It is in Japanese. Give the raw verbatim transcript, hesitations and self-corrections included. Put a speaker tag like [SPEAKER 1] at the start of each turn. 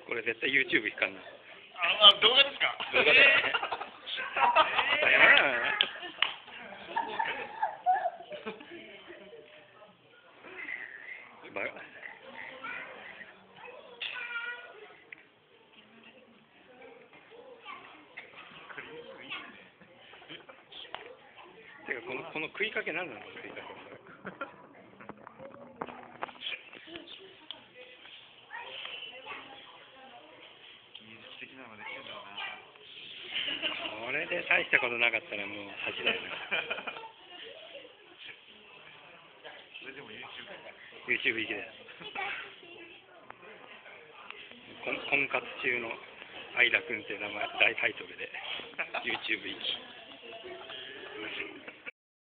[SPEAKER 1] これ絶対 YouTube 行かんな。
[SPEAKER 2] あ、あ、動画ですか？
[SPEAKER 1] 動画で。だよな。ばてかこのこの食いかけ何なの？食いかけ。これで大したことなかったらもう恥だよな。
[SPEAKER 2] それでも
[SPEAKER 1] YouTube 行きだよ。婚婚活中の相田君って名前大タイトルで YouTube 行き。